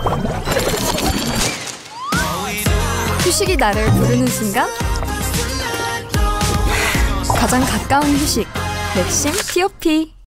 휴식이 나를 부르는 순간 가장 가까운 휴식 맥심 T.O.P